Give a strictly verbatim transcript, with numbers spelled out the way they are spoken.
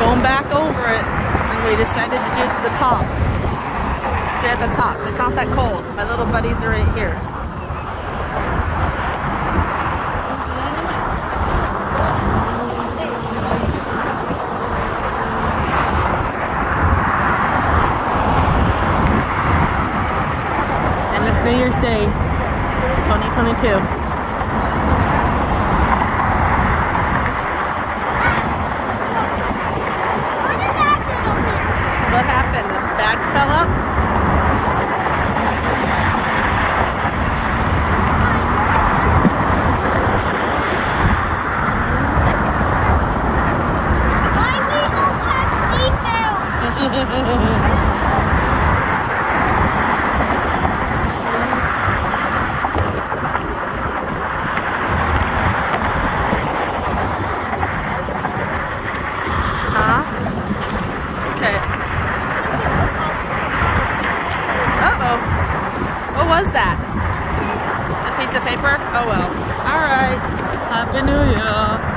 going back over it, and we decided to do the top. Stay at the top. It's not that cold. My little buddies are right here. And it's New Year's Day, twenty twenty-two. What happened? The bag fell up? Why we don't have seatbelts? Huh? Okay. Uh-oh. What was that? A piece of paper? Oh well. Alright. Happy New Year.